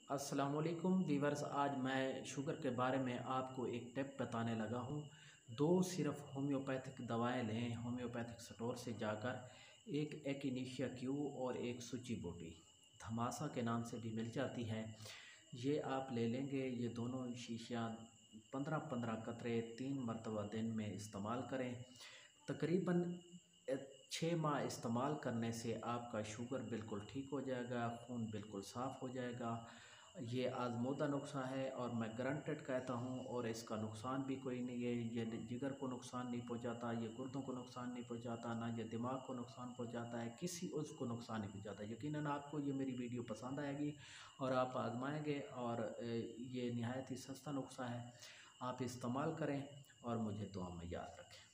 अस्सलामुअलैकुम वीवर्स, आज मैं शुगर के बारे में आपको एक टिप बताने लगा हूँ। दो सिर्फ होम्योपैथिक दवाएं लें होम्योपैथिक स्टोर से जाकर। एक एकिनीशिया क्यू और एक सूची बूटी धमासा के नाम से भी मिल जाती है। ये आप ले लेंगे। ये दोनों शीशियाँ 15-15 कतरे 3 मरतबा दिन में इस्तेमाल करें। तकरीबन 6 माह इस्तेमाल करने से आपका शुगर बिल्कुल ठीक हो जाएगा, खून बिल्कुल साफ़ हो जाएगा। ये आज़मूदा नुस्खा है और मैं गारंटेड कहता हूँ, और इसका नुकसान भी कोई नहीं है। ये जिगर को नुकसान नहीं पहुँचाता, ये गुर्दों को नुकसान नहीं पहुँचाता, ना ये दिमाग को नुकसान पहुँचाता है, किसी उज़्व को नुकसान नहीं पहुँचाता। यकीनन आपको ये मेरी वीडियो पसंद आएगी और आप आजमाएंगे। और ये नहायत ही सस्ता नुस्खा है, आप इस्तेमाल करें और मुझे दुआ में याद रखें।